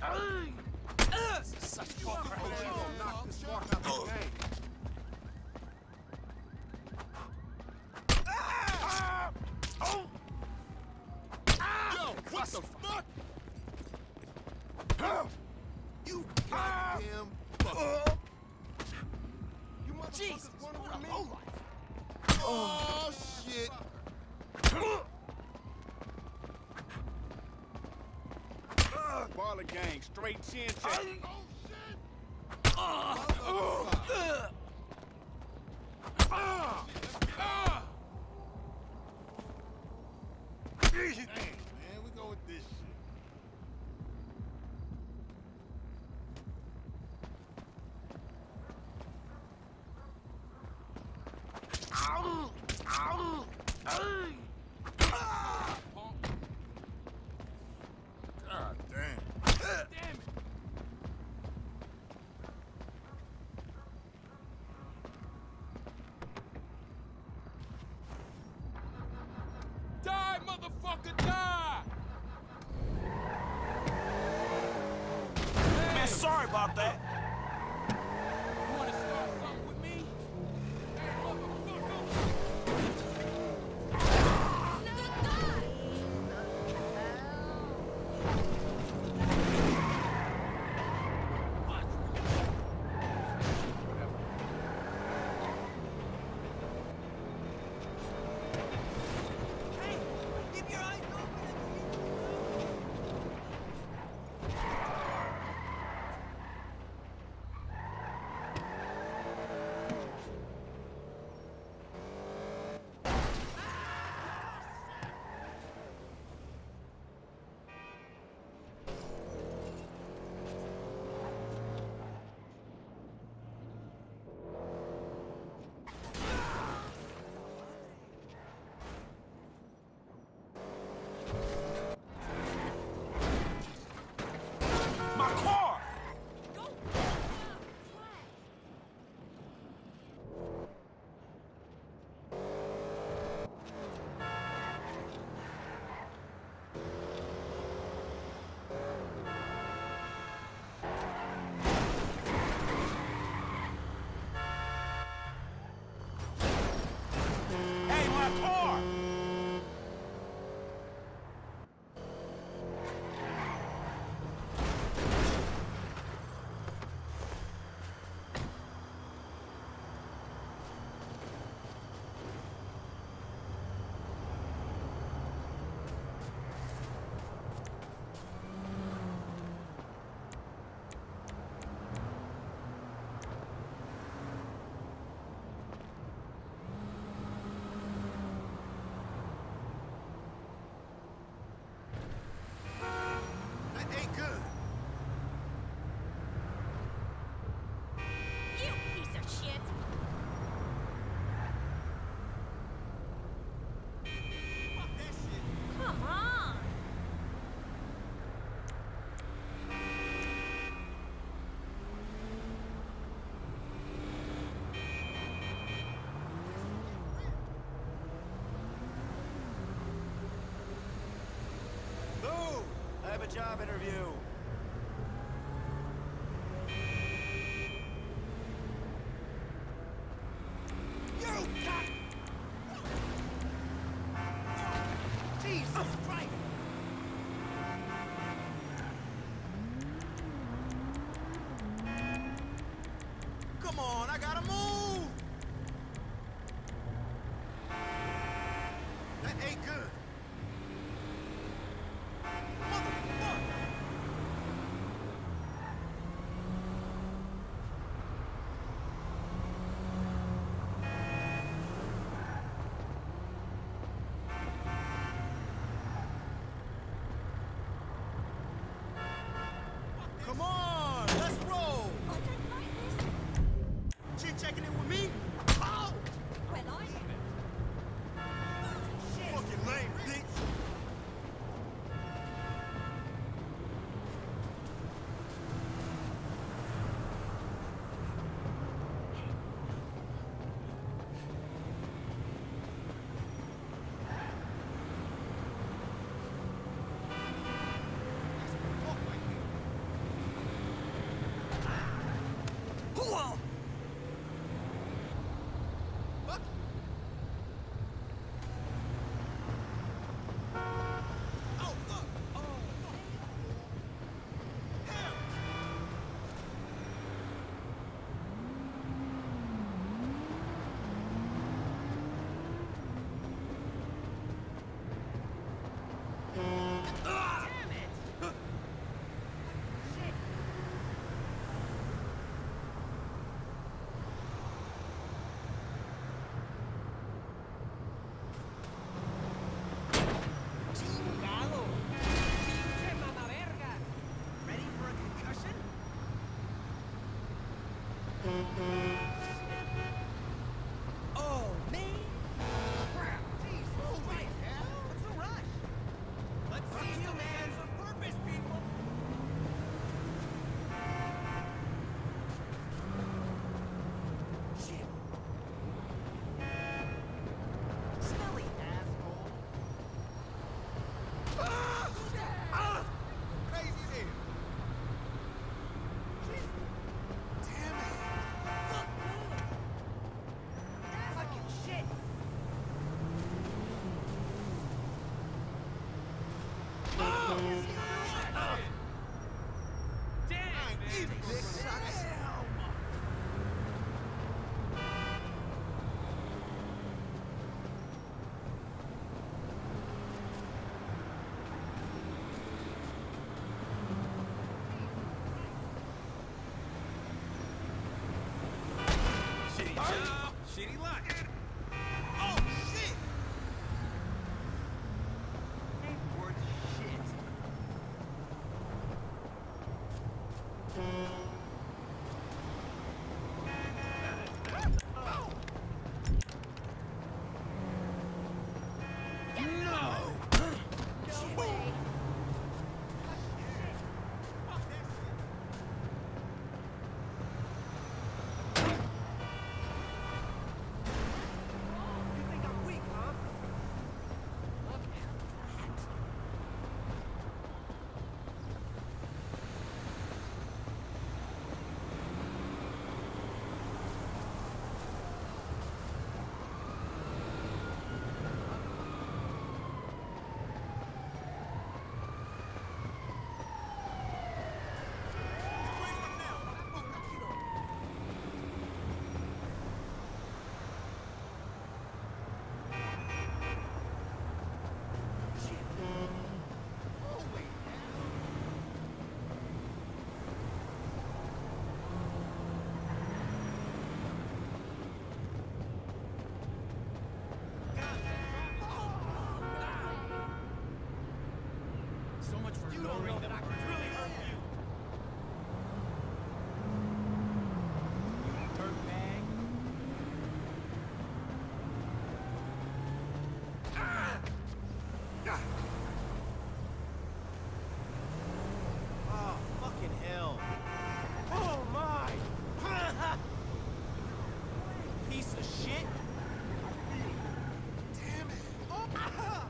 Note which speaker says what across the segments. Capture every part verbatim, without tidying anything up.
Speaker 1: Such fucking crap. You gonna knock this mark out the game. Yo, what the fuck? You goddamn fuck. You motherfuckers wanna with me? Oh, shit. Baller gang, straight chin check. Oh, shit. Uh, uh, uh. Easy thing, man. We go with this shit. Ow! Ow! Hey! Ah! God damn. Damn it! Die, motherfucker, die!
Speaker 2: Man, sorry about that.
Speaker 1: You wanna start something with me? Hey, motherfucker!
Speaker 2: Job interview.
Speaker 1: You cock! Jesus Christ! Come on, I gotta move! That ain't good. Motherfucker! Damn, man. Shitty job, shitty luck.
Speaker 2: Oh, shit! Ain't worth shit.
Speaker 1: No!
Speaker 3: No way.
Speaker 2: You think I'm weak, huh?
Speaker 3: Look at that.
Speaker 1: So much for
Speaker 2: You don't know
Speaker 1: lowering
Speaker 2: that
Speaker 1: the
Speaker 2: I can really hurt you. You dirtbag. Oh, fucking hell. Oh, my. Piece of shit. Damn it. Oh, ah.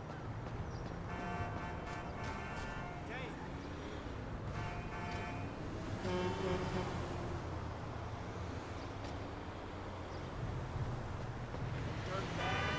Speaker 2: Okay. Dirtbag.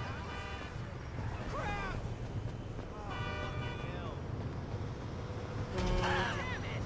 Speaker 2: Crap! Oh, fucking hell. Damn it!